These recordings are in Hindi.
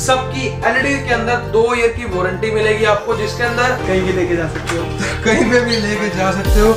सबकी एलईडी के अंदर 2 ईयर की वारंटी मिलेगी आपको, जिसके अंदर कहीं भी लेके जा सकते हो, कहीं पे भी लेके जा सकते हो।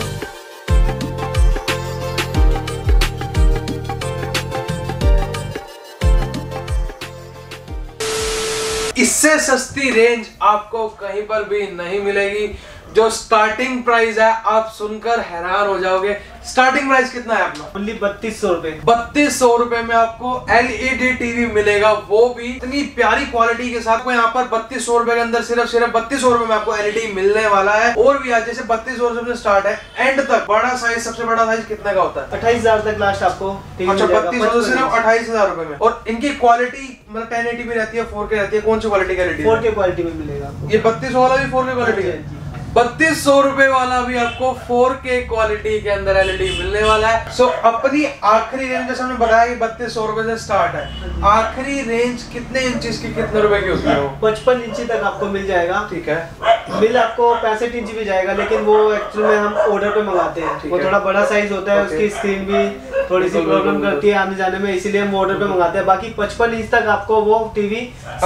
इससे सस्ती रेंज आपको कहीं पर भी नहीं मिलेगी। जो स्टार्टिंग प्राइस है आप सुनकर हैरान हो जाओगे। स्टार्टिंग प्राइस कितना है अपना? ओनली 3200 रुपए। 3200 रुपए में आपको एलईडी टीवी मिलेगा, वो भी इतनी प्यारी क्वालिटी के साथ। यहाँ पर 3200 रुपए के अंदर सिर्फ 3200 रुपए में आपको एलईडी मिलने वाला है। और भी आज जैसे 3200 रुपए से स्टार्ट है, एंड तक बड़ा साइज, सबसे बड़ा साइज कितने का होता है? 28,000 तक लास्ट आपको। अच्छा, 3200 सिर्फ 28,000 रुपए में। और इनकी क्वालिटी मतलब 1080p रहती है, 4K रहती है। कौन सी क्वालिटी का एलईडी? 4K क्वालिटी में मिलेगा। ये 3200 वाला भी 4K क्वालिटी है। 3200 रुपए वाला भी आपको 4K क्वालिटी के अंदर एलईडी मिलने वाला है। सो अपनी आखिरी रेंज जैसे हमने बताया कि 3200 रुपए से स्टार्ट है। आखिरी रेंज कितने इंचेस की, कितने रुपए की होती है वो? 55 इंची तक आपको मिल जाएगा। ठीक है। बिल आपको 65 इंची भी जाएगा, लेकिन वो एक्चुअली में हम ऑर्डर पे मंगाते हैं। वो थोड़ा बड़ा साइज होता है, उसकी स्क्रीन भी थोड़ी सी प्रॉब्लम करती है आने जाने में, इसीलिए हम ऑर्डर पे मंगाते हैं। बाकी 55 इंच तक आपको वो टीवी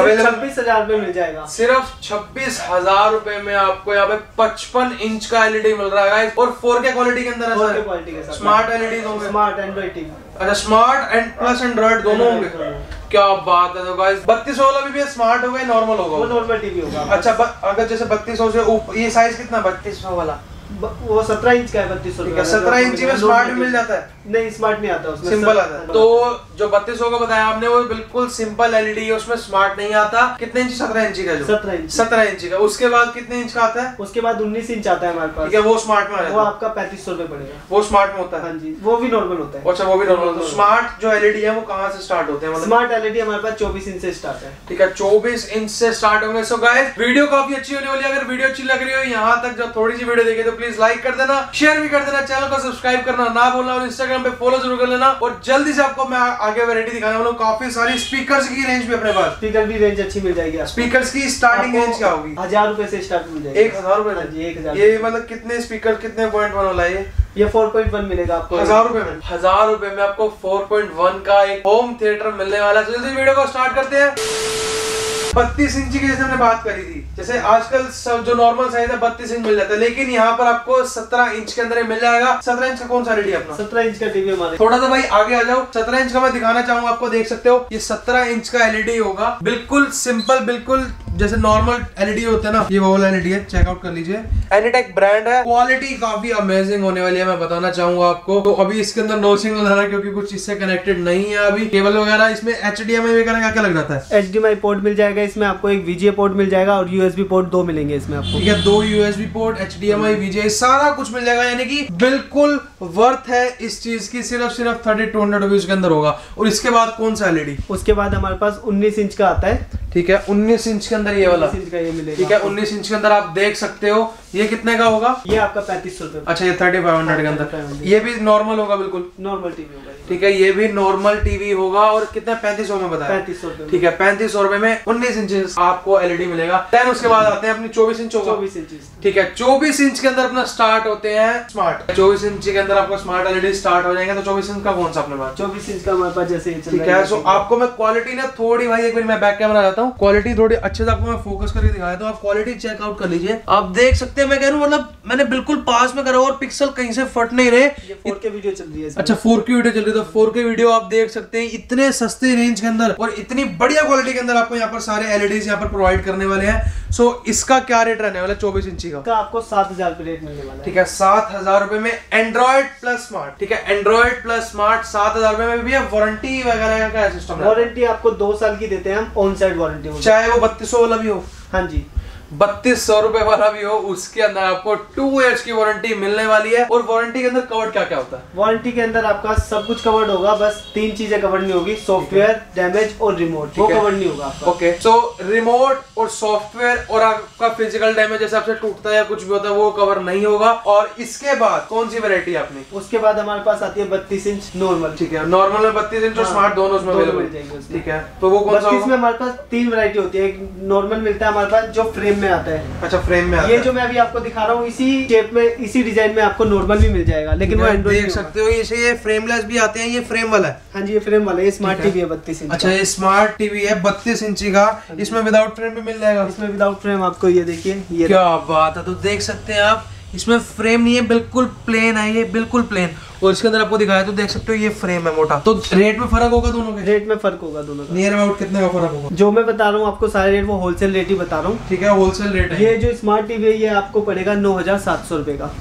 26,000 में मिल जाएगा। सिर्फ 26,000 रुपए में आपको यहाँ पे 55 इंच का एलईडी मिल रहा है। और 4K क्वालिटी के अंदर है, 4K क्वालिटी के साथ स्मार्ट एलईडी होंगे, स्मार्ट एंड्रॉइड टीवी। अच्छा, स्मार्ट एंड प्लस एंड्रॉइड दोनों होंगे। क्या बात है। तो गाइस 3200 वाला भी स्मार्ट होगा, नॉर्मल होगा? वो नॉर्मल टीवी होगा। अच्छा, अगर जैसे 3200 से ऊपर, ये साइज कितना 3200 वाला? वो 17 इंच का है 3200 का। 17 इंची में स्मार्ट भी मिल जाता है? नहीं, स्मार्ट नहीं आता उसमें, सिंपल आता है। तो जो 3200 का बताया आपने वो बिल्कुल सिंपल एलईडी है, उसमें स्मार्ट नहीं आता। कितने इंची? 17 इंची का। जो 17 इंची का। उसके बाद कितने इंच का आता है? उसके बाद 19 इंच आता है हमारे पास। ठीक है, वो स्मार्ट में आ जाता है। वो आपका 3500 रुपए पड़ेगा। वो स्मार्ट में होता है? हाँ जी, वो भी नॉर्मल होता है। अच्छा, वो भी नॉर्मल। तो स्मार्ट जो एलईडी है वो कहाँ से स्टार्ट होते हैं? स्मार्ट एलईडी हमारे पास 24 इंच से स्टार्ट है। ठीक है, 24 इंच से स्टार्ट होंगे। सो गाइस, वीडियो काफी अच्छी होने वाली है। अगर वीडियो अच्छी लग रही हो यहाँ तक जो थोड़ी सी वीडियो देखे तो प्लीज लाइक कर देना, शेयर भी कर देना, चैनल को सब्सक्राइब करना ना भूलना, और इंस्टाग्राम पे फॉलो जरूर कर लेना। और जल्दी से आपको मैं आगे वैरायटी दिखाने वाला हूँ। काफी सारी स्पीकर्स की रेंज भी अपने पास। स्पीकर भी रेंज अच्छी मिल जाएगी। स्पीकर्स की स्टार्टिंग रेंज क्या होगी? 1000 रुपए से स्टार्ट मिल जाएगी। 1000 रुपए जी? 1000। ये मतलब कितने स्पीकर, कितने 0.1 वाला है ये 4.1 मिलेगा आपको 1000 रुपए में। 1000 रुपए में आपको 4.1 का एक होम थिएटर मिलने वाला है। जल्दी वीडियो को स्टार्ट करते हैं। 32 इंची की जैसे हमने बात करी थी, जैसे आजकल सब जो नॉर्मल साइज है 32 इंच मिल जाता है, लेकिन यहाँ पर आपको 17 इंच के अंदर मिल जाएगा। 17 इंच का कौन सा एलईडी अपना? 17 इंच का टीवी हमारे। थोड़ा सा भाई आगे आ जाओ। 17 इंच का मैं दिखाना चाहूंगा आपको, देख सकते हो ये 17 इंच का एलईडी होगा। बिल्कुल सिंपल, बिल्कुल जैसे नॉर्मल एलईडी होते हैं ना, ये वो वाला एलईडी है। चेकआउट कर लीजिए, एनीटेक ब्रांड है। क्वालिटी काफी अमेजिंग होने वाली है, मैं बताना चाहूंगा आपको। तो अभी इसके अंदर नो सिग्नल आ रहा है क्योंकि कुछ इससे कनेक्टेड नहीं है अभी। केबल वगैरह इसमें HDMI वगैरह क्या लग जाता है? HDMI पोर्ट मिल जाएगा इसमें आपको, एक VGA पोर्ट मिल जाएगा और USB पोर्ट 2 मिलेंगे इसमें आपको। ठीक है, 2 USB पोर्ट, HDMI, VGA सारा कुछ मिल जाएगा, यानी कि बिल्कुल वर्थ है इस चीज की। सिर्फ 3200 रुपीज के अंदर होगा। और इसके बाद कौन सा एलईडी? उसके बाद हमारे पास 19 इंच का आता है। ठीक है, 19 इंच के अंदर ये वाला। 19 इंच का ये मिलेगा। ठीक है, 19 इंच के अंदर आप देख सकते हो। ये कितने का होगा? ये आपका 3500 रुपए। अच्छा, ये 3500 के अंदर। ये भी नॉर्मल होगा? बिल्कुल नॉर्मल टीवी होगा। ठीक है, ये भी नॉर्मल टीवी होगा। और कितना? 3500 में बताया? 3500 रुपए। ठीक है, 3500 रुपए में 19 इंच आपको एलईडी मिलेगा। देन उसके बाद आते हैं अपनी 24 इंच होगा। 24 इंच। ठीक है, 24 इंच के अंदर अपना स्टार्ट होते हैं स्मार्ट। 24 इंच के अंदर आपको स्मार्ट एलईडी स्टार्ट हो जाएंगे। तो 24 इंच का कौन सा अपने पास? 24 इंच का हमारे पास जैसे ही चल रहा है। ठीक है, सो आपको मैं क्वालिटी ना थोड़ी, भाई एक मिनट मैं बैक कैमरा जाता हूँ, क्वालिटी थोड़ी अच्छे से आपको मैं फोकस करके दिखाया तो आप क्वालिटी चेकआउट कर लीजिए। आप देख सकते हैं, मैं कह रहा हूँ मतलब मैंने बिल्कुल पास में करा और पिक्सल कहीं से फट नहीं रहे। ये 4K वीडियो चल रही है। अच्छा, 4K वीडियो चल रही है। तो 4K वीडियो आप देख सकते हैं इतने सस्ते रेंज के अंदर और इतनी बढ़िया क्वालिटी के अंदर आपको यहाँ पर सारे एलईडीज यहाँ पर प्रोवाइड करने वाले हैं। सो इसका क्या रेट रहने वाला है 24 इंची का? आपको 7000 रुपए रेट मिलने वाला है। ठीक है, 7000 रुपए में एंड्रॉइड प्लस स्मार्ट। ठीक है, एंड्रॉइड प्लस स्मार्ट 7000 रुपए में भी है। वारंटी वगैरह का सिस्टम है? वारंटी आपको 2 साल की देते हैं हम, ऑन साइड वारंटी, चाहे वो 3200 वाला भी हो। हाँ जी, 3200 रुपए वाला भी हो, उसके अंदर आपको 2 इयर्स की वारंटी मिलने वाली है। और वारंटी के अंदर कवर्ड क्या क्या होता है? वारंटी के अंदर आपका सब कुछ कवर्ड होगा, बस 3 चीजें कवर्ड नहीं होगी, सॉफ्टवेयर, डैमेज और रिमोट, वो कवर्ड नहीं होगा आपका। ओके, सो रिमोट और सॉफ्टवेयर और आपका फिजिकल डैमेज जैसे आपसे टूटता है या कुछ भी होता है वो कवर नहीं होगा। और इसके बाद कौन सी वैरायटी है अपनी? उसके बाद हमारे पास आती है 32 इंच नॉर्मल। ठीक है, नॉर्मल में 32 इंच और स्मार्ट दोनों उसमें अवेलेबल मिल जाएंगे। ठीक है, तो वो कौन सा? इसमें हमारे पास 3 वैरायटी होती है। एक नॉर्मल मिलता है हमारे पास जो फ्रेम में आता है। अच्छा फ्रेम में आता है। ये जो मैं अभी आपको दिखा रहा हूँ इसी शेप में इसी डिजाइन में आपको नॉर्मल भी मिल जाएगा, लेकिन वो एंड्रॉइड देख सकते हो ये फ्रेमलेस भी आते हैं। ये फ्रेम वाला है? हाँ जी, ये फ्रेम वाला है। ये स्मार्ट टीवी है 32 इंच। अच्छा ये स्मार्ट टीवी है 32 इंची का। इसमें विदाउट फ्रेम भी मिल जाएगा? इसमें विदाउट फ्रेम आपको ये देखिए, ये क्या बात है। तो देख सकते हैं आप, इसमें फ्रेम नहीं है, बिल्कुल प्लेन है ये, बिल्कुल प्लेन। और इसके अंदर आपको दिखाया तो देख सकते हो ये फ्रेम है मोटा। तो रेट में फर्क होगा दोनों के? रेट में फर्क होगा दोनों का। नियर अबाउट कितने का फर्क होगा? जो मैं बता रहा हूँ आपको सारे रेट वो होलसेल रेट ही बता रहा हूँ। ठीक है, होलसेल रेट है। ये जो स्मार्ट टीवी है ये आपको पड़ेगा 9700 रुपए का।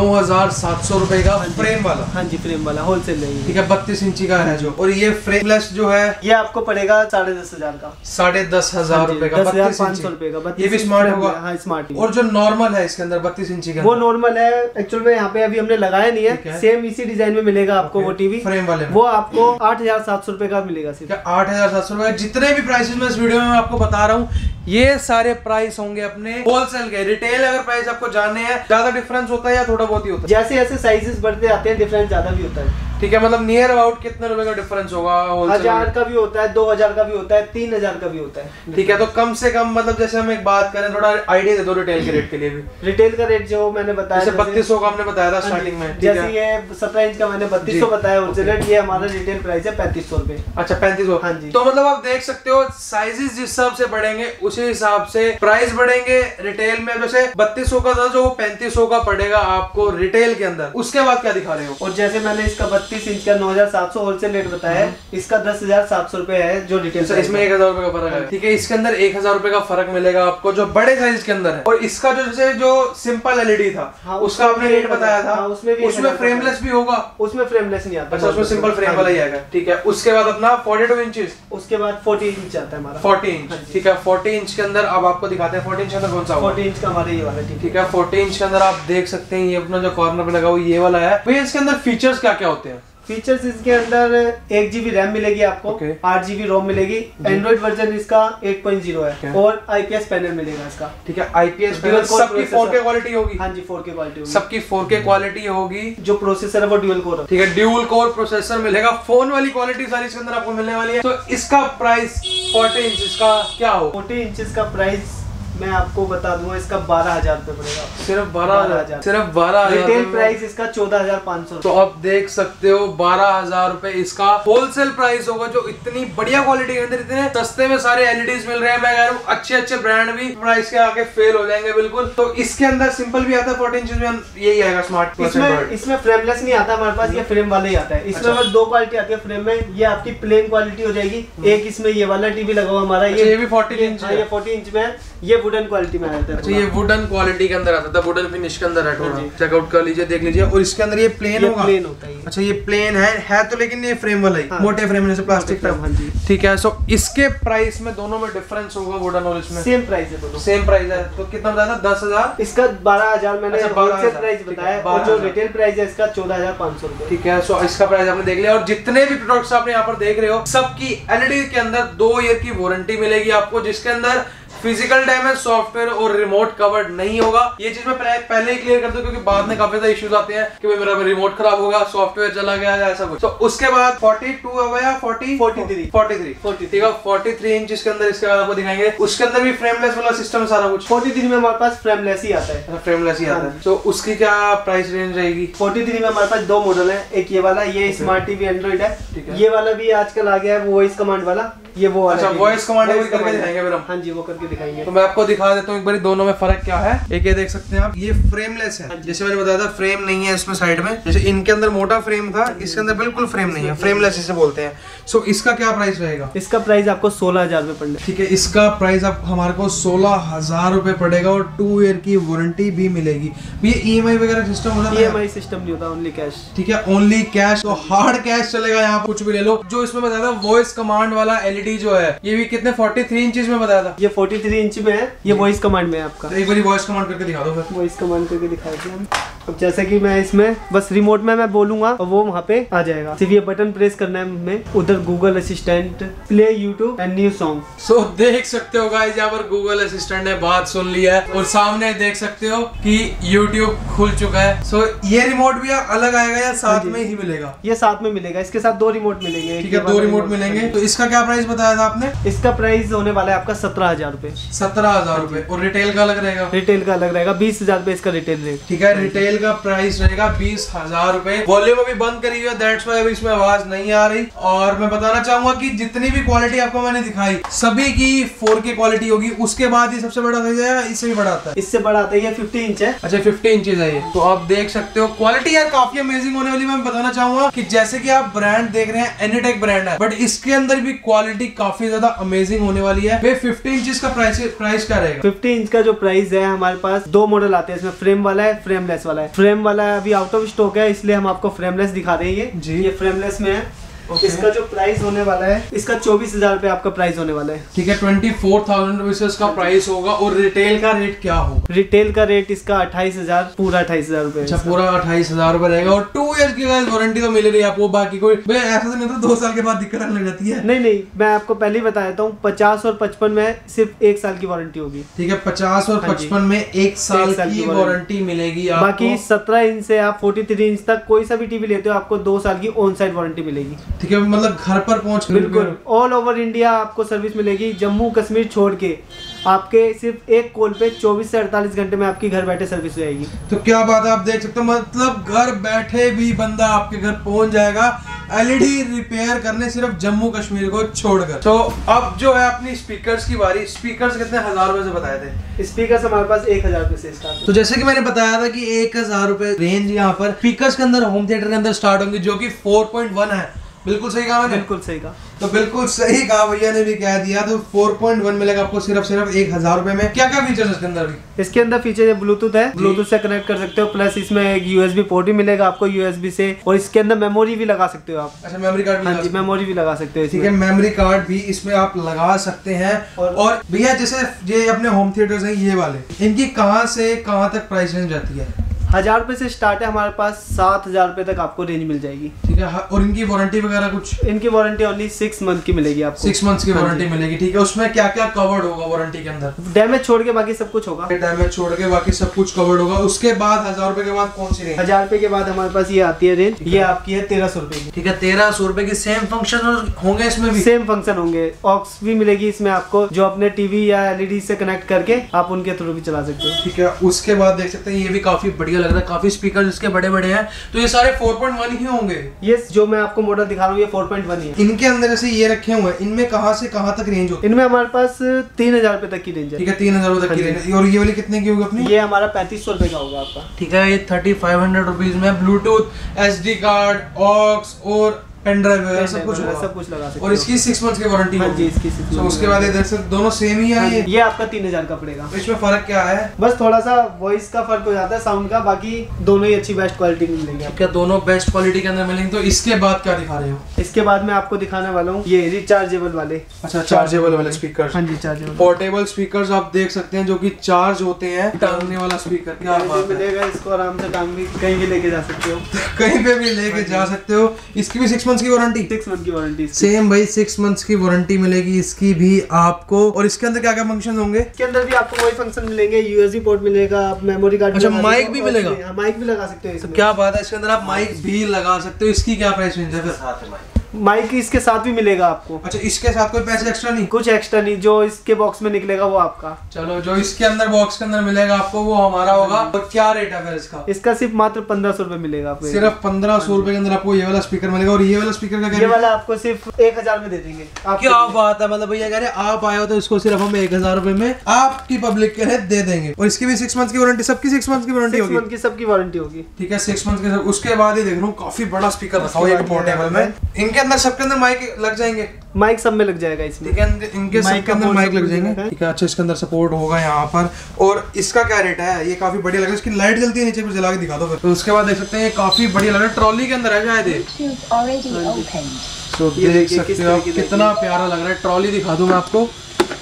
9700 रुपए का फ्रेम वाला? हाँ जी, फ्रेम वाला होलसेल नहीं। ठीक है, 32 इंची का है जो। और ये फ्रेमलेस जो है ये आपको पड़ेगा 10,500 का। 10,500 रुपए का, 10,500 रुपए का। ये भी स्मार्ट होगा? हाँ स्मार्ट। और जो नॉर्मल है इसके अंदर 32 इंची का, वो नॉर्मल है एक्चुअल में, यहाँ पे अभी हमने लगाया नहीं है। सेम इसी डिजाइन में मिलेगा आपको वो टीवी फ्रेम वाले। वो आपको 8,700 रुपए का मिलेगा सिर्फ। 8,700 रुपए। जितने भी प्राइसेस मैं इस वीडियो में आपको बता रहा हूँ ये सारे प्राइस होंगे अपने होलसेल के। रिटेल अगर प्राइस आपको जानने हैं, ज्यादा डिफरेंस होता है या थोड़ा बहुत ही होता है? जैसे जैसे साइजेस बढ़ते आते हैं डिफरेंस ज्यादा भी होता है। ठीक है, मतलब नियर अबाउट कितने रुपए का डिफरेंस होगा? 1000 का भी होता है, 2000 का भी होता है, 3000 का भी होता है। ठीक है, तो कम से कम मतलब जैसे हम एक बात करें, थोड़ा आइडिया दे दो रिटेल के रेट के लिए भी। रिटेल का रेट जो मैंने बताया जैसे 3200 का हमने बताया था स्टार्टिंग में। जैसे ये 17 इंच का मैंने 3200 बताया होलसेल रेट। ये हमारा रिटेल प्राइस है 3500 रुपए। अच्छा 3500। हाँ जी। तो मतलब आप देख सकते हो साइजेस जिस हिसाब से बढ़ेंगे उसी हिसाब से प्राइस बढ़ेंगे। रिटेल में जैसे 3200 का था जो 3500 का पड़ेगा आपको रिटेल के अंदर। उसके बाद क्या दिखा रहे हो? और जैसे मैंने इसका 32 इंच का 9700 होलसेल रेट बताया है, इसका 10,700 रुपए है जो रिटेल। इसमें 1000 रुपए का फर्क है। ठीक है, इसके अंदर 1000 रुपए का फर्क मिलेगा आपको जो बड़े साइज के अंदर है। और इसका जो जैसे जो सिंपल एलईडी था, हाँ, उसका आपने रेट बताया था। हाँ, उसमें फ्रेमलेस भी होगा? उसमें फ्रेमलेस नहीं आता। अच्छा, उसमें सिंपल फ्रेम वाला ही आएगा। ठीक है, उसके बाद अपना 42 इंचेस। उसके बाद 40 इंच आता है हमारा। 40 इंच। ठीक है, 40 इंच के अंदर अब आपको दिखाते हैं 40 इंच के अंदर कौन सा होगा? 40 इंच का हमारा ये वाला। ठीक है, 40 इंच के अंदर आप देख सकते हैं ये अपना जो कॉर्नर पे लगा हुआ ये वाला है। भैया इसके अंदर फीचर्स क्या क्या होते हैं? फीचर्स इसके अंदर 1 GB रैम मिलेगी आपको, 8 GB रोम मिलेगी। एंड्रॉइड वर्जन इसका 8.0 है और IPS पैनल मिलेगा इसका। ठीक है, IPS पैनल। सबकी 4K क्वालिटी होगी? हाँ जी, 4K क्वालिटी होगी। सबकी 4K क्वालिटी होगी। जो प्रोसेसर है वो ड्यूल कोर है। ठीक है, ड्यूल कोर प्रोसेसर मिलेगा। फोन वाली क्वालिटी सारी इसके अंदर आपको मिलने वाली है। तो इसका प्राइस 40 इंच इसका क्या हो? 40 इंच का प्राइस मैं आपको बता दूंगा, इसका 12,000 रुपए पड़ेगा। सिर्फ 12,000? सिर्फ 12,000। रिटेल प्राइस इसका 14,500। तो आप देख सकते हो 12,000 रुपए इसका होलसेल प्राइस होगा। जो इतनी बढ़िया क्वालिटी के अंदर इतने सस्ते में सारे एलईडीज मिल रहे हैं। मैं कह रहा हूँ अच्छे अच्छे ब्रांड भी प्राइस के आगे फेल हो जाएंगे बिल्कुल। तो इसके अंदर सिंपल भी आता है 40 इंच में, यही आएगा स्मार्ट। इसमें फ्रेमलेस नहीं आता हमारे पास, ये फ्रेम वाला ही आता है। इसमें बस 2 क्वालिटी आती है फ्रेम में। ये आपकी प्लेन क्वालिटी हो जाएगी। एक इसमें ये वाला टीवी लगा हुआ हमारा, ये भी 40 इंच है। ये 40 इंच में ये वुडन क्वालिटी में आता है। अच्छा, ये वुडन क्वालिटी के अंदर आता था, वुडन फिनिश के अंदर है। थोड़ा चेकआउट कर लीजिए, देख लीजिए। और इसके अंदर ये प्लेन होगा? प्लेन होता है। अच्छा, ये प्लेन है तो लेकिन ये फ्रेम वाला ही। हाँ, मोटे फ्रेम जैसे प्लास्टिक फ्रेम। हाँ जी। ठीक है, सो इसके प्राइस में दोनों में डिफरेंस होगा? वुडन और इसमें सेम प्राइस है दोनों। सेम प्राइस है। तो कितना बताया था? 10,000? इसका 12,000 मैंने होलसेल प्राइस बताया। और जो रिटेल रिटेल प्राइस है इसका 14,500 रुपए। ठीक है, सो इसका प्राइस आपने देख लिया। और जितने भी प्रोडक्ट्स आपने यहाँ पर देख रहे हो सबकी एलईडी के अंदर 2 ईयर की वारंटी मिलेगी आपको, जिसके अंदर फिजिकल डैमेज, सॉफ्टवेयर और रिमोट कवर्ड नहीं होगा। ये चीज मैं पहले ही क्लियर कर दूं क्योंकि बाद में काफी ज्यादा इश्यूज आते हैं कि भाई मेरा रिमोट खराब होगा, सॉफ्टवेयर चला गया या ऐसा कुछ। तो उसके बाद 42 होगा या 43 ठीक है, 43 इंच इसके अंदर इसके बाद आपको दिखाएंगे। उसके अंदर भी फ्रेमलेस वाला सिस्टम सारा कुछ। 43 में हमारे पास फ्रेमलेस ही आता है। फ्रेमलेस ही आता है। तो उसकी क्या प्राइस रेंज रहेगी? 43 में हमारे पास 2 मॉडल है। एक ये वाला, ये स्मार्ट टीवी एंड्रॉइड है। ये वाला भी आजकल आ गया है वॉइस कमांड वाला। ये वो वाला। अच्छा, वॉइस कमांड करके दिखाएंगे फिर हम। हाँ जी, वो करके दिखाएंगे। तो मैं आपको दिखा देता हूँ एक बार दोनों में फर्क क्या है। एक ये देख सकते हैं आप, ये फ्रेमलेस है। जैसे मैंने बताया था फ्रेम नहीं है इसमें साइड में। जैसे इनके अंदर मोटा फ्रेम था, इसके अंदर बिल्कुल फ्रेम नहीं है, फ्रेमलेस इसे बोलते हैं। सो इसका क्या प्राइस रहेगा? इसका प्राइस आपको 16,000 रुपए पड़ेगा। ठीक है, इसका प्राइस आप हमारे को 16,000 रुपए पड़ेगा और 2 ईयर की वारंटी भी मिलेगी। ये EMI वगैरह सिस्टम होता है? EMI सिस्टम नहीं होता, ओनली कैश। ठीक है, ओनली कैश। तो हार्ड कैश चलेगा यहाँ, कुछ भी ले लो। जो इसमें बताया था वॉइस कमांड वाला एलईडी जो है, ये भी कितने 43 इंचेस में बताया था? ये 43 इंच में है। ये वॉइस कमांड में है आपका। एक बार वॉइस कमांड करके दिखा दो फिर। वॉइस कमांड करके दिखाएंगे हम। अब जैसे कि मैं इसमें बस रिमोट में मैं बोलूंगा और वो वहाँ पे आ जाएगा। सिर्फ ये बटन प्रेस करना है हमें, उधर Google assistant, play YouTube and new song. So देख सकते हो गाइस, यहाँ पर गूगल असिस्टेंट ने बात सुन ली है और सामने देख सकते हो कि यूट्यूब खुल चुका है। सो ये रिमोट भी अलग आएगा या साथ में ही मिलेगा? ये साथ में मिलेगा, इसके साथ 2 रिमोट मिलेंगे। ठीक है, 2 रिमोट मिलेंगे। तो इसका क्या प्राइस बताया था आपने? इसका प्राइस होने वाला है आपका 17,000 रुपए। 17,000 रुपए। और रिटेल का अलग रहेगा? रिटेल का अलग रहेगा, 20,000 रुपए इसका रिटेल रेट। ठीक है, रिटेल का प्राइस रहेगा 20,000 रुपए। वॉल्यूम अभी बंद करी हुई है, दैट्स व्हाई अभी इसमें आवाज नहीं आ रही। और मैं बताना चाहूंगा कि जितनी भी क्वालिटी आपको मैंने दिखाई सभी की 4K क्वालिटी होगी। उसके बाद ये सबसे बड़ा साइज है, इससे भी बड़ा आता है? इससे बड़ा आता है, ये 50 इंच है। अच्छा, 50 इंचेस है ये। तो आप देख सकते हो क्वालिटी यार काफी अमेजिंग होने वाली। मैं बताना चाहूंगा कि जैसे कि आप ब्रांड देख रहे हैं, एनीटेक ब्रांड है, बट इसके अंदर भी क्वालिटी काफी ज्यादा अमेजिंग होने वाली है। 50 इंचेस का प्राइस क्या रहेगा? 50 इंच का जो प्राइस है, हमारे पास 2 मॉडल आते हैं इसमें, फ्रेम वाला है, फ्रेमलेस वाला है। फ्रेम वाला अभी आउट ऑफ स्टॉक है, इसलिए हम आपको फ्रेमलेस दिखा रहे हैं। ये फ्रेमलेस में है। इसका जो प्राइस होने वाला है, इसका 24,000 रुपए आपका प्राइस होने वाला है। ठीक है, 24,000 रुपए इसका प्राइस होगा। और रिटेल का रेट क्या होगा? रिटेल का रेट इसका 28,000, पूरा 28,000 रुपए। अच्छा, पूरा 28,000 रुपए रहेगा। और 2 इयर्स की वारंटी तो मिल रही है आपको। बाकी कोई ऐसा तो नहीं तो 2 साल के बाद दिक्कत आने लग जाती है? नहीं, मैं आपको पहले ही बता देता हूँ, 50 और 55 में सिर्फ 1 साल की वारंटी होगी। ठीक है, 50 और 55 में 1 साल की वारंटी मिलेगी आपको। बाकी 17 इंच से आप 43 इंच तक कोई सा भी टीवी लेते हो, आपको 2 साल की ऑन साइड वारंटी मिलेगी। ठीक है, मतलब घर पर पहुंच बिल्कुल ऑल ओवर इंडिया आपको सर्विस मिलेगी। जम्मू कश्मीर छोड़ के आपके सिर्फ एक कॉल पे 24 से 48 घंटे में आपकी घर बैठे सर्विस हो जाएगी। तो क्या बात है, आप देख सकते हो, मतलब घर बैठे भी बंदा आपके घर पहुंच जाएगा एलईडी रिपेयर करने, सिर्फ जम्मू कश्मीर को छोड़कर। तो अब जो है अपनी स्पीकर्स की बारी। स्पीकर्स कितने 1,000 रुपए से बताए थे? स्पीकर्स हमारे पास 1,000 रुपए से स्टार्ट है। तो जैसे कि मैंने बताया था कि 1,000 रुपए रेंज यहाँ पर स्पीकर्स के अंदर, होम थिएटर के अंदर स्टार्ट होंगी, जो कि 4.1 है। बिल्कुल सही कहा मैंने? बिल्कुल सही कहा। तो बिल्कुल सही कहा, भैया ने भी कह दिया। तो 4.1 मिलेगा आपको सिर्फ 1,000 रुपए में। क्या क्या फीचर्स इसके अंदर भी? इसके अंदर फीचर ब्लूटूथ है, ब्लूटूथ से कनेक्ट कर सकते हो, प्लस इसमें एक USB पोर्ट भी मिलेगा आपको USB से। और इसके अंदर मेमोरी भी लगा सकते हो आप। अच्छा, मेमोरी कार्ड भी? हाँ जी, मेमोरी भी लगा सकते हो। ठीक है, मेमोरी कार्ड भी इसमें आप लगा सकते हैं। और भैया जैसे ये अपने होम थिएटर्स हैं ये वाले, इनकी कहाँ से कहाँ तक प्राइस रेंज जाती है? 1,000 रुपए से स्टार्ट है हमारे पास, 7,000 रुपए तक आपको रेंज मिल जाएगी। ठीक है, और इनकी वारंटी वगैरह कुछ? इनकी वारंटी ओनली 6 मंथ की मिलेगी आपको। 6 मंथ्स की वारंटी मिलेगी। ठीक है, उसमें क्या क्या कवर्ड होगा वारंटी के अंदर? डैमेज छोड़ के बाकी सब कुछ होगा। डैमेज छोड़ के बाकी सब कुछ कवर्ड होगा। उसके बाद 1,000 रुपए के बाद कौन सी रेंज? 1,000 रुपए के बाद हमारे पास ये आती है रेंज, ये आपकी है 1,300 रुपए की। ठीक है, 1,300 रुपए की। सेम फंक्शन होंगे इसमें भी? सेम फंक्शन होंगे। ऑक्स भी मिलेगी इसमें आपको, जो अपने टीवी या LED से कनेक्ट करके आप उनके थ्रू भी चला सकते हो। ठीक है, उसके बाद देख सकते हैं ये भी काफी बढ़िया लग रहा है। काफी स्पीकर इसके बड़े बड़े हैं। तो ये सारे 4.1 ही होंगे? ये जो मैं आपको मॉडल दिखा रहा हूँ ये 4.1 ही है। इनके अंदर जैसे ये रखे हुए हैं, इनमें कहाँ से कहाँ तक रेंज होगी? इनमें हमारे पास 3,000 रुपए तक की रेंज है। ठीक है, 3,000 रुपए तक की रेंज। और ये वाली कितने की होगी अपनी? ये हमारा 3,500 रुपए का होगा आपका। ठीक है, ये 3,500 रुपीज में ब्लूटूथ, SD कार्ड, ऑक्स और पेन ड्राइव सब कुछ लगा सकते हो। और इसकी 6 मंथ्स की वारंटी है जी, इसकी 6 मंथ। उसके बाद इधर से दोनों सेम ही है? ये आपका 3,000 का पड़ेगा। इसमें फर्क क्या है? बस थोड़ा सा वॉइस का फर्क हो जाता है, साउंड का, बाकी दोनों ही अच्छी बेस्ट क्वालिटी में मिलेंगे। क्या दोनों बेस्ट क्वालिटी के अंदर मिलेंगे? तो इसके बाद क्या दिखा रहे हो? इसके बाद मैं आपको दिखाने वाला हूँ ये रिचार्जेबल वाले। अच्छा, चार्जेबल वाले स्पीकर? हाँ जी, चार्जेबल पोर्टेबल स्पीकर्स आप देख सकते हैं, जो कि चार्ज होते हैं। टांगने वाला स्पीकर, क्या बात मिलेगा। इसको आराम से टांग भी कहीं भी लेके जा सकते हो। कहीं पे भी लेके जा सकते हो। इसकी भी 6 मंथ्स की वारंटी? 6 मंथ की वारंटी। सेम भाई, 6 मंथ्स की वारंटी मिलेगी इसकी भी आपको। और इसके अंदर क्या क्या फंक्शन होंगे? इसके अंदर भी आपको वही फंक्शन मिलेंगे, USB पोर्ट मिलेगा, आप मेमोरी कार्ड। अच्छा, माइक भी मिलेगा? माइक भी लगा सकते हो इसमें। क्या बात है, इसके अंदर आप माइक भी लगा सकते हो। इसकी क्या प्राइस रेंज है? माइक इसके साथ भी मिलेगा आपको। अच्छा, इसके साथ कोई पैसे एक्स्ट्रा नहीं? कुछ एक्स्ट्रा नहीं, जो इसके बॉक्स में निकलेगा वो आपका। चलो, जो इसके अंदर बॉक्स के अंदर मिलेगा आपको वो हमारा होगा। और क्या रेट है फिर इसका? इसका सिर्फ मात्र 1,500 रुपए मिलेगा आपको। सिर्फ 1,500 रुपए के अंदर आपको ये वाला स्पीकर मिलेगा। और ये वाला स्पीकर का क्या? ये वाला आपको सिर्फ 1,000 में दे देंगे। क्या बात है, मतलब भैया कह रहे आप आए हो तो इसको सिर्फ हम 1,000 रुपए में आपकी पब्लिक के लिए दे देंगे। और इसकी भी 6 मंथ की वारंटी? सबकी 6 मंथ की वारंटी होगी? 6 मंथ की सबकी वारंटी होगी। ठीक है, 6 मंथ के। उसके बाद ही देख रहा हूँ काफी बड़ा स्पीकर रखा हुआ है पोर्टेबल में। इनके अंदर सबके अंदर माइक लग जाएंगे? माइक सब में लग जाएगा इसमें। ठीक है, इनके सबके अंदर माइक लग जाएंगे। ठीक है, अच्छा, इसके अंदर सपोर्ट होगा यहाँ पर। और इसका क्या रेट है? ये काफी बढ़िया लग रहा है। इसकी लाइट जलती है नीचे, पर जला के दिखा दो फिर। तो उसके बाद देख सकते हैं ये काफी बढ़िया लग रहा है। ट्रॉली के अंदर है शायद ये। तो देख सकते हो आप, कितना प्यारा लग रहा है। ट्रॉली दिखा दूं मैं आपको।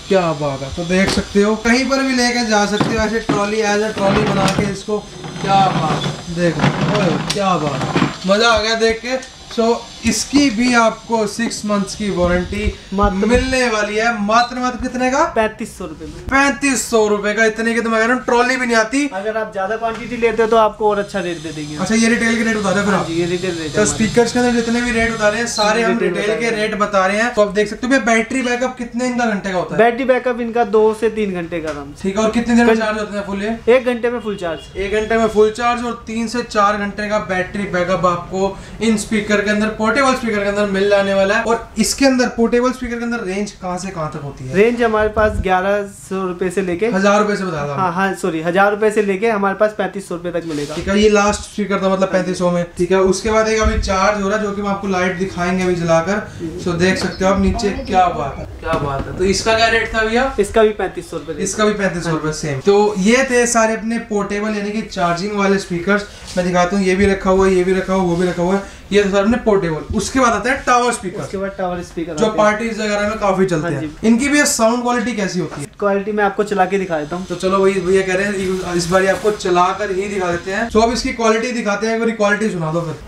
क्या बात है। तो देख सकते हो कहीं पर भी लेके जा सकते हो ऐसे ट्रॉली, एज ए ट्रॉली बना के इसको। क्या बात, देखो क्या बात, मजा आ गया देख के। सो इसकी भी आपको 6 मंथ्स की वारंटी मिलने वाली है। मात्र कितने का? 3500 रुपए में। 3500 रुपए का। इतने की तो मैं कह रहा हूँ ट्रॉली भी नहीं आती। अगर आप ज्यादा क्वांटिटी लेते हो तो आपको और अच्छा रेट दे देंगे। अच्छा, ये रिटेल के रेट बता रहे हैं फिर आप? ये रिटेल रेट। तो स्पीकर्स के अंदर जितने भी रेट बता रहे हैं सारे हम रिटेल के रेट बता रहे हैं। तो आप देख सकते हो। बैटरी बैकअप कितने इनका घंटे का होता है? बैटरी बैकअप इनका 2 से 3 घंटे का आराम से। ठीक है। और कितनी देर में चार्ज होते हैं फुल? 1 घंटे में फुल चार्ज। 1 घंटे में फुल चार्ज और 3 से 4 घंटे का बैटरी बैकअप आपको इन स्पीकर के अंदर, पोर्टेबल स्पीकर के अंदर मिल जाने वाला है। और इसके अंदर पोर्टेबल स्पीकर के अंदर रेंज कहां से कहां तक होती है? रेंज हमारे पास 1100 रुपए से लेके 1000 रुपए से बता था। हाँ सॉरी 1000 रुपए से लेके हमारे पास 3500 रुपए तक मिलेगा। ठीक है, ये लास्ट स्पीकर था मतलब 3500 में। ठीक है, उसके बाद एक अभी चार्ज हो रहा है जो कि हम आपको लाइट दिखाएंगे अभी जलाकर। तो देख सकते हो आप नीचे। क्या बात है, क्या बात है। तो इसका क्या रेट था भैया? इसका भी 3500 रुपए। इसका भी 3500 रुपए सेम। तो ये थे सारे अपने पोर्टेबल यानी कि चार्जिंग वाले स्पीकर। मैं दिखाता हूँ, ये भी रखा हुआ है, ये भी रखा हुआ, वो भी रखा हुआ है। ये तो सारे अपने पोर्टेबल। उसके बाद आता है टावर स्पीकर। उसके बाद टावर स्पीकर जो पार्टीज वगैरह में काफी चलते हैं। इनकी भी साउंड क्वालिटी कैसी होती है? क्वालिटी मैं आपको चला के दिखा देता हूँ। तो चलो वही भैया कह रहे हैं इस बार आपको चला कर ही दिखा देते हैं। तो अब इसकी क्वालिटी दिखाते हैं। एक बार क्वालिटी सुना दो फिर।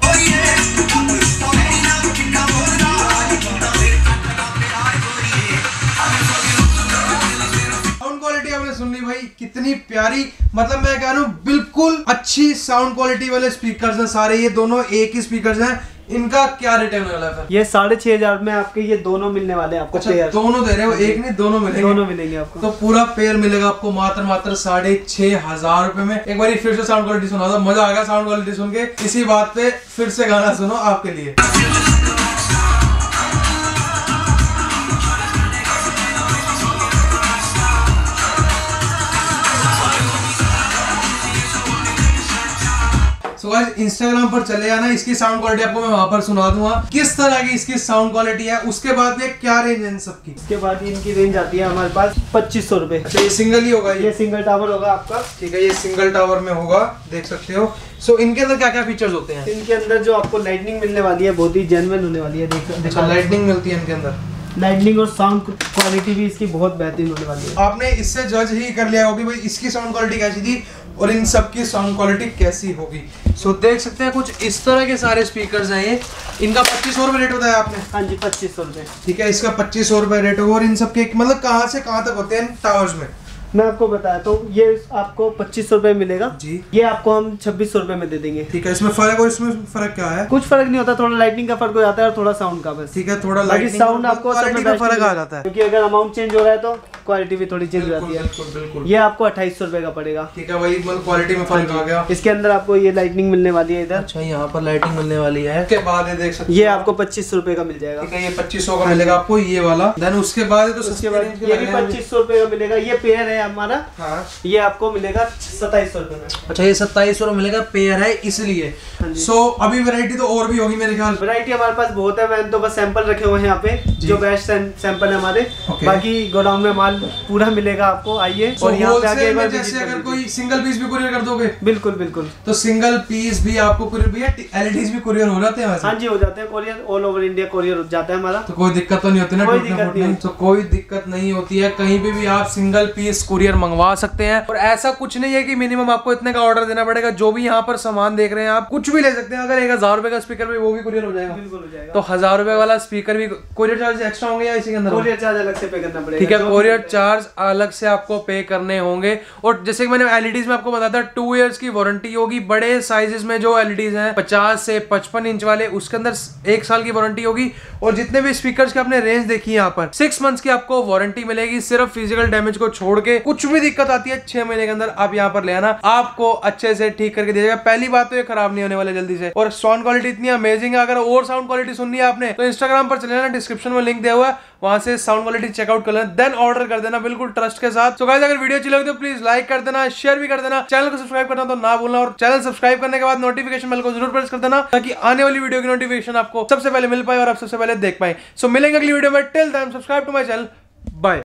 सुन ली भाई, कितनी प्यारी, मतलब मैं कह रहा हूँ बिल्कुल अच्छी साउंड क्वालिटी वाले स्पीकर्स हैं सारे। ये दोनों एक ही स्पीकर्स हैं। इनका क्या रेट होने वाला है? ये 6500 में आपके ये दोनों मिलने वाले हैं आपको। अच्छा, दोनों दे रहे हो? एक नहीं, दोनों मिलेंगे? दोनों मिलेंगे आपको। तो पूरा पेयर मिलेगा आपको मात्र 6500 रुपए में। एक बार फिर से साउंड क्वालिटी सुना दो। मजा आ गया साउंड क्वालिटी सुन के। इसी बात पे फिर से गाना सुनो आपके लिए। तो गाइस इंस्टाग्राम पर चले जाना। इसकी साउंड क्वालिटी आपको मैं वहां पर सुना दूंगा किस तरह की इसकी साउंड क्वालिटी है। उसके बाद में क्या रेंज है इन सबकी? इसके बाद इनकी रेंज आती है हमारे पास 2500 रुपए। अच्छा, ये सिंगल ही होगा? ये सिंगल टावर होगा आपका। ठीक है, ये सिंगल टावर में होगा, देख सकते हो। सो इनके अंदर क्या क्या फीचर्स होते हैं? इनके अंदर जो आपको लाइटनिंग मिलने वाली है बहुत ही जेन्युइन होने वाली है। देखो लाइटनिंग मिलती है इनके अंदर। लाइटनिंग और साउंड क्वालिटी भी इसकी बहुत बेहतरीन होने वाली है। आपने इससे जज ही कर लिया होगी भाई इसकी साउंड क्वालिटी कैसी थी और इन सब की साउंड क्वालिटी कैसी होगी। सो देख सकते हैं कुछ इस तरह के सारे स्पीकर्स हैं ये। इनका 2500 रुपए रेट बताया आपने? हाँ जी, 2500 रुपए। ठीक है, इसका 2500 रुपए रेट होगा। और इन सब के मतलब कहाँ से कहाँ तक होते हैं टावर्स में? मैं आपको बताया तो ये आपको 2500 रुपए मिलेगा जी। ये आपको हम 2600 रुपए में दे देंगे। ठीक है, इसमें फर्क और इसमें फर्क क्या है? कुछ फर्क नहीं होता, थोड़ा लाइटिंग का फर्क हो जाता है और थोड़ा साउंड का बस। ठीक है, थोड़ा लाइटिंग साउंड आपको क्वालिटी का फर्क आ जाता है क्योंकि अगर अमाउंट चेंज हो रहा है तो क्वालिटी भी थोड़ी चेंज हो जाती है। बिल्कुल बिल्कुल। ये आपको 2800 रुपए का पड़ेगा। ठीक है, वही मतलब क्वालिटी में फर्क आ गया। इसके अंदर आपको ये लाइटनिंग मिलने वाली है इधर। अच्छा, यहाँ पर लाइटिंग मिलने वाली है। उसके बाद देख सकते ये आपको 2500 रुपए का मिल जाएगा। ठीक है, ये 2500 का मिलेगा आपको ये वाला। देन उसके बाद तो उसके बाद ये भी 2500 रुपए का मिलेगा। ये पेयर है हमारा। हाँ, ये आपको मिलेगा 2700 रुपए में। अच्छा, ये 2700 में मिलेगा, पेयर है इसलिए। सो अभी वैरायटी तो और भी होगी मेरे ख्याल। वैरायटी हमारे पास बहुत है। मैंने तो बस सैंपल रखे हुए हैं यहाँ पे जो बेस्ट सैंपल है हमारे। बाकी गोडाउन में माल पूरा मिलेगा आपको। आइए और यहाँ पे आके एक बार जैसे अगर कोई सिंगल पीस भी कुरियर कर दोगे? बिल्कुल बिल्कुल। तो सिंगल पीस भी आपको कुरियर भी है, एलईडीज भी कुरियर हो जाते हैं वैसे? हाँ जी, हो जाते हैं courier. All over India courier हो जाता है हमारा। तो कोई दिक्कत तो नहीं होती ना? कोई दिक्कत नहीं। तो कोई दिक्कत नहीं होती है, कहीं पे भी आप सिंगल पीस कुरियर मंगवा सकते हैं। और ऐसा कुछ नहीं है कि मिनिमम आपको इतने का ऑर्डर देना पड़ेगा। जो भी यहाँ पर सामान देख रहे हैं आप कुछ भी ले सकते हैं। अगर 1000 रुपए का स्पीकर भी वो भी कुरियर हो जाएगा। बिल्कुल हो जाएगा। तो 1000 रुपए वाला स्पीकर भी कुरियर चार्ज एक्स्ट्रा होंगे या इसी के अंदर? कुरियर चार्ज अलग से पे करना पड़ेगा। ठीक है, कुरियर चार्ज अलग से आपको पे करने होंगे। और जैसे कि मैंने एलईडीज में आपको बताया था 2 इयर्स की वारंटी होगी। बड़े साइजेस में जो एलईडीज हैं 50 से 55 इंच वाले, उसके अंदर 1 साल की वारंटी होगी। और जितने भी स्पीकर्स की आपने रेंज देखी है यहाँ पर 6 मंथ्स की आपको वारंटी मिलेगी। सिर्फ फिजिकल डैमेज को छोड़ के कुछ भी दिक्कत आती है 6 महीने के अंदर आप यहाँ पर ले आना, आपको अच्छे से ठीक करके दिया जाएगा। पहली बात तो ये खराब नहीं होने वाले जल्दी से। और साउंड क्वालिटी इतनी अमेजिंग है। अगर और साउंड क्वालिटी सुननी है आपने तो इंस्टाग्राम पर चले जाना, डिस्क्रिप्शन में लिंक दिया हुआ है, वहां से साउंड क्वालिटी चेकआउट कर लेना, देन ऑर्डर कर देना बिल्कुल ट्रस्ट के साथ। तो गाइस अगर वीडियो अच्छी लगी तो प्लीज लाइक कर देना, शेयर भी कर देना, चैनल को सब्सक्राइब करना तो ना भूलना। और चैनल सब्सक्राइब करने के बाद नोटिफिकेशन बेल को जरूर प्रेस कर देना ताकि आने वाली वीडियो की नोटिफिकेशन आपको सबसे पहले मिल पाए और आप सबसे पहले देख पाए। सो मिलेंगे अगली वीडियो में। Till then subscribe to my channel. Bye.